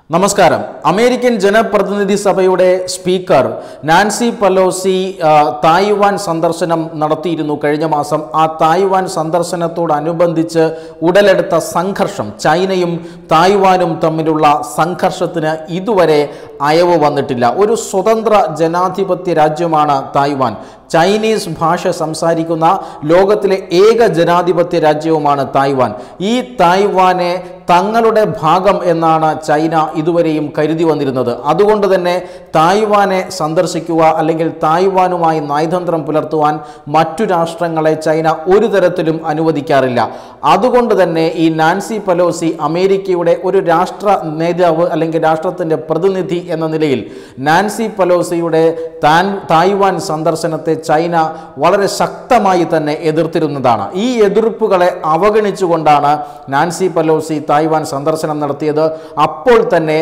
നമസ്കാരം. അമേരിക്കൻ ജനപ്രതിനിധി സഭയുടെ സ്പീക്കർ നാൻസി പെലോസി തായ്വാൻ സന്ദർശനം നടത്തിയിരുന്നു കഴിഞ്ഞ മാസം. ആ തായ്വാൻ സന്ദർശനത്തോടനുബന്ധിച്ച് ഉടലെടുത്ത സംഘർഷം, ചൈനയും തായ്വാനും തമ്മിലുള്ള സംഘർഷത്തിന് ഇതുവരെ അയവ് വന്നിട്ടില്ല. ഒരു സ്വതന്ത്ര ജനാധിപത്യ രാജ്യമാണ് തായ്വാൻ. ചൈനീസ് ഭാഷ സംസാരിക്കുന്ന ലോകത്തിലെ ഏക ജനാധിപത്യ രാജ്യവുമാണ് തായ്വാൻ. ഈ തായ്വാനെ തങ്ങളുടെ ഭാഗം എന്നാണ് ചൈന ഇതുവരെയും കരുതി വന്നിരുന്നത്. അതുകൊണ്ട് തന്നെ തായ്വാനെ സന്ദർശിക്കുക അല്ലെങ്കിൽ തായ്വാനുമായി നയതന്ത്രം പുലർത്തുവാൻ മറ്റു രാഷ്ട്രങ്ങളെ ചൈന ഒരു തരത്തിലും അനുവദിക്കാറില്ല. അതുകൊണ്ട് തന്നെ ഈ നാൻസി പെലോസി അമേരിക്കയുടെ ഒരു രാഷ്ട്ര നേതാവ് അല്ലെങ്കിൽ രാഷ്ട്രത്തിൻ്റെ പ്രതിനിധി എന്ന നിലയിൽ നാൻസി പെലോസിയുടെ തായ്വാൻ സന്ദർശനത്തെ ചൈന വളരെ ശക്തമായി തന്നെ എതിർത്തിരുന്നതാണ്. ഈ എതിർപ്പുകളെ അവഗണിച്ചുകൊണ്ടാണ് നാൻസി പെലോസി തായ്വാൻ സന്ദർശനം നടത്തിയത്. അപ്പോൾ തന്നെ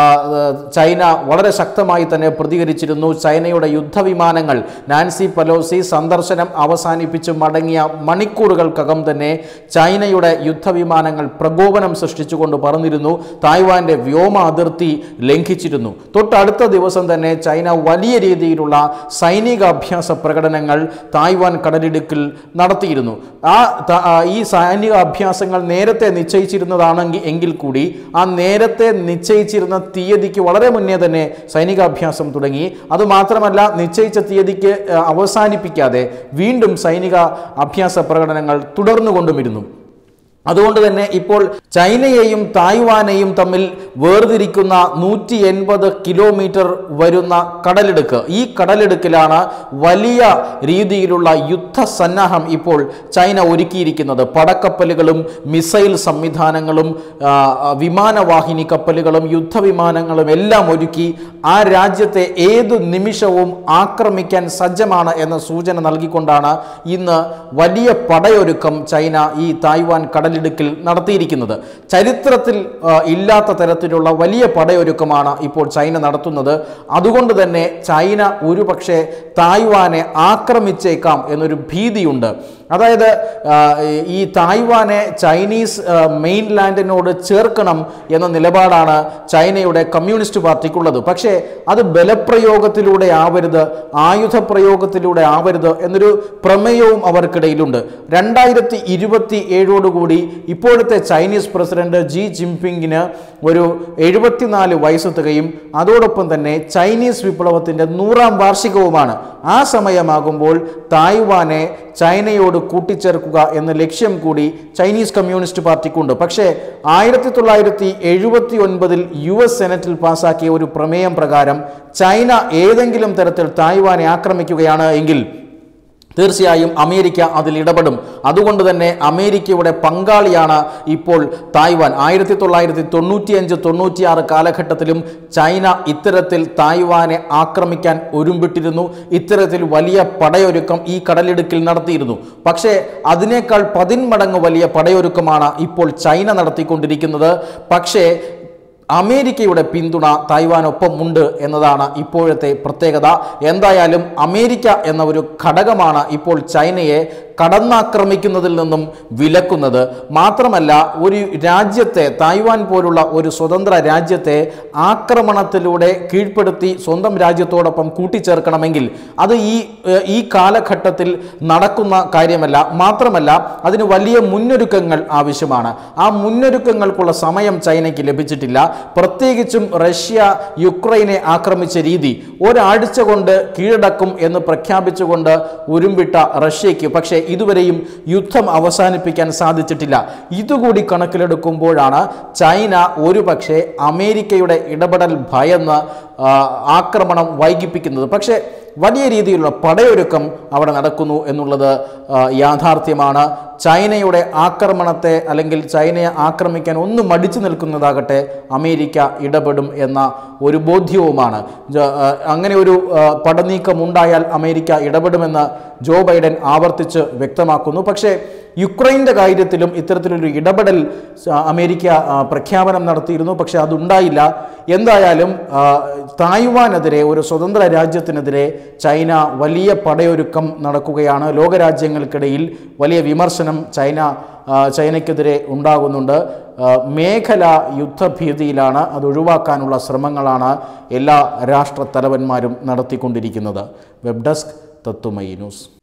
ചൈന വളരെ ശക്തമായി തന്നെ പ്രതികരിച്ചിരുന്നു. ചൈനയുടെ യുദ്ധവിമാനങ്ങൾ നാൻസി പെലോസി സന്ദർശനം അവസാനിപ്പിച്ച് മടങ്ങിയ മണിക്കൂറുകൾക്കകം തന്നെ ചൈനയുടെ യുദ്ധവിമാനങ്ങൾ പ്രകോപനം സൃഷ്ടിച്ചുകൊണ്ട് പറഞ്ഞിരുന്നു, തായ്വാന്റെ വ്യോമ അതിർത്തി ലംഘിച്ചിരുന്നു. തൊട്ടടുത്ത ദിവസം തന്നെ ചൈന വലിയ രീതിയിലുള്ള സൈനിക അഭ്യാസ പ്രകടനങ്ങൾ തായ്വാൻ കടലിടുക്കിൽ നടത്തിയിരുന്നു. ഈ സൈനിക അഭ്യാസങ്ങൾ നേരത്തെ നിശ്ചയിച്ചിരുന്നതാണ് എങ്കിൽ കൂടി ആ നേരത്തെ നിശ്ചയിച്ചിരുന്ന തീയതിക്ക് വളരെ മുന്നേ തന്നെ സൈനികാഭ്യാസം തുടങ്ങി. അതുമാത്രമല്ല, നിശ്ചയിച്ച തീയതിക്ക് അവസാനിപ്പിക്കാതെ വീണ്ടും സൈനിക അഭ്യാസ പ്രകടനങ്ങൾ തുടർന്നുകൊണ്ടുമിരുന്നു. അതുകൊണ്ട് തന്നെ ഇപ്പോൾ ചൈനയെയും തായ്വാനെയും തമ്മിൽ വേർതിരിക്കുന്ന 180 കിലോമീറ്റർ വരുന്ന കടലിടുക്ക്, ഈ കടലിടുക്കിലാണ് വലിയ രീതിയിലുള്ള യുദ്ധസന്നാഹം ഇപ്പോൾ ചൈന ഒരുക്കിയിരിക്കുന്നത്. പടക്കപ്പലുകളും മിസൈൽ സംവിധാനങ്ങളും വിമാനവാഹിനി കപ്പലുകളും യുദ്ധവിമാനങ്ങളും എല്ലാം ഒരുക്കി ആ രാജ്യത്തെ ഏതു നിമിഷവും ആക്രമിക്കാൻ സജ്ജമാണ് എന്ന സൂചന നൽകിക്കൊണ്ടാണ് ഇന്ന് വലിയ പടയൊരുക്കം ചൈന ഈ തായ്വാൻ കടലിടുക്കിൽ നടത്തിയിരിക്കുന്നത്. ചരിത്രത്തിൽ ഇല്ലാത്ത തരത്തിലുള്ള വലിയ പടയൊരുക്കമാണ് ഇപ്പോൾ ചൈന നടത്തുന്നത്. അതുകൊണ്ട് തന്നെ ചൈന ഒരുപക്ഷെ തായ്വാനെ ആക്രമിച്ചേക്കാം എന്നൊരു ഭീതിയുണ്ട്. അതായത് ഈ തായ്വാനെ ചൈനീസ് മെയിൻലാൻഡിനോട് ചേർക്കണം എന്ന നിലപാടാണ് ചൈനയുടെ കമ്മ്യൂണിസ്റ്റ് പാർട്ടിക്കുള്ളത്. പക്ഷേ അത് ബലപ്രയോഗത്തിലൂടെ ആവരുത്, ആയുധപ്രയോഗത്തിലൂടെ ആവരുത് എന്നൊരു പ്രമേയവും അവർക്കിടയിലുണ്ട്. 2027 ഇപ്പോഴത്തെ ചൈനീസ് പ്രസിഡന്റ് ജി ജിൻപിങ്ങിന് ഒരു 74 വയസ്സ് തികയും. അതോടൊപ്പം തന്നെ ചൈനീസ് വിപ്ലവത്തിൻ്റെ 100ാം വാർഷികവുമാണ്. ആ സമയമാകുമ്പോൾ തായ്വാനെ ചൈനയോട് കൂട്ടിച്ചേർക്കുക എന്ന ലക്ഷ്യം കൂടി ചൈനീസ് കമ്മ്യൂണിസ്റ്റ് പാർട്ടിക്കുണ്ട്. പക്ഷേ 1979 US സെനറ്റിൽ പാസാക്കിയ ഒരു പ്രമേയം പ്രകാരം ചൈന ഏതെങ്കിലും തരത്തിൽ തായ്വാനെ ആക്രമിക്കുകയാണ് എങ്കിൽ തീർച്ചയായും അമേരിക്ക അതിൽ ഇടപെടും. അതുകൊണ്ട് തന്നെ അമേരിക്കയുടെ പങ്കാളിയാണ് ഇപ്പോൾ തായ്വാൻ. 1995-96 കാലഘട്ടത്തിലും ചൈന ഇത്തരത്തിൽ തായ്വാനെ ആക്രമിക്കാൻ ഒരുമ്പിട്ടിരുന്നു. ഇത്തരത്തിൽ വലിയ പടയൊരുക്കം ഈ കടലിടുക്കിൽ നടത്തിയിരുന്നു. പക്ഷേ അതിനേക്കാൾ 10 മടങ്ങ് വലിയ പടയൊരുക്കമാണ് ഇപ്പോൾ ചൈന നടത്തിക്കൊണ്ടിരിക്കുന്നത്. പക്ഷേ അമേരിക്കയുടെ പിന്തുണ തായ്വാനൊപ്പം ഉണ്ട് എന്നതാണ് ഇപ്പോഴത്തെ പ്രത്യേകത. എന്തായാലും അമേരിക്ക എന്ന ഒരു ഘടകമാണ് ഇപ്പോൾ ചൈനയെ കടന്നാക്രമിക്കുന്നതിൽ നിന്നും വിലക്കുന്നത്. മാത്രമല്ല, ഒരു രാജ്യത്തെ, തായ്വാൻ പോലുള്ള ഒരു സ്വതന്ത്ര രാജ്യത്തെ ആക്രമണത്തിലൂടെ കീഴ്പ്പെടുത്തി സ്വന്തം രാജ്യത്തോടൊപ്പം കൂട്ടിച്ചേർക്കണമെങ്കിൽ അത് ഈ കാലഘട്ടത്തിൽ നടക്കുന്ന കാര്യമല്ല. മാത്രമല്ല, അതിന് വലിയ മുന്നൊരുക്കങ്ങൾ ആവശ്യമാണ്. ആ മുന്നൊരുക്കങ്ങൾക്കുള്ള സമയം ചൈനയ്ക്ക് ലഭിച്ചിട്ടില്ല. പ്രത്യേകിച്ചും റഷ്യ യുക്രൈനെ ആക്രമിച്ച രീതി, ഒരാഴ്ച കൊണ്ട് കീഴടക്കും എന്ന് പ്രഖ്യാപിച്ചുകൊണ്ട് ഉരുമ്പിട്ട റഷ്യയ്ക്ക് പക്ഷേ ഇതുവരെയും യുദ്ധം അവസാനിപ്പിക്കാൻ സാധിച്ചിട്ടില്ല. ഇതുകൂടി കണക്കിലെടുക്കുമ്പോഴാണ് ചൈന ഒരുപക്ഷെ അമേരിക്കയുടെ ഇടപെടൽ ഭയന്ന് ആക്രമണം വൈകിപ്പിക്കുന്നത്. പക്ഷേ വലിയ രീതിയിലുള്ള പടയൊരുക്കം അവിടെ നടക്കുന്നു എന്നുള്ളത് യാഥാർത്ഥ്യമാണ്. ചൈനയുടെ ആക്രമണത്തെ അല്ലെങ്കിൽ ചൈനയെ ആക്രമിക്കാൻ ഒന്നും മടിച്ചു നിൽക്കുന്നതാകട്ടെ അമേരിക്ക ഇടപെടും എന്ന ഒരു ബോധ്യവുമാണ്. അങ്ങനെ ഒരു പടനീക്കം ഉണ്ടായാൽ അമേരിക്ക ഇടപെടുമെന്ന് ജോ ബൈഡൻ ആവർത്തിച്ച് വ്യക്തമാക്കുന്നു. പക്ഷേ യുക്രൈൻ്റെ കാര്യത്തിലും ഇത്തരത്തിലൊരു ഇടപെടൽ അമേരിക്ക പ്രഖ്യാപനം നടത്തിയിരുന്നു. പക്ഷേ അതുണ്ടായില്ല. എന്തായാലും തായ്വാനെതിരെ, ഒരു സ്വതന്ത്ര രാജ്യത്തിനെതിരെ ചൈന വലിയ പടയൊരുക്കം നടക്കുകയാണ്. ലോകരാജ്യങ്ങൾക്കിടയിൽ വലിയ വിമർശനം ചൈന ചൈനയ്ക്കെതിരെ ഉണ്ടാകുന്നുണ്ട്. മേഖല യുദ്ധഭീതിയിലാണ്. അത് ഒഴിവാക്കാനുള്ള ശ്രമങ്ങളാണ് എല്ലാ രാഷ്ട്രത്തലവന്മാരും നടത്തിക്കൊണ്ടിരിക്കുന്നത്. വെബ് ഡെസ്ക് തത്തുമൈ ന്യൂസ്.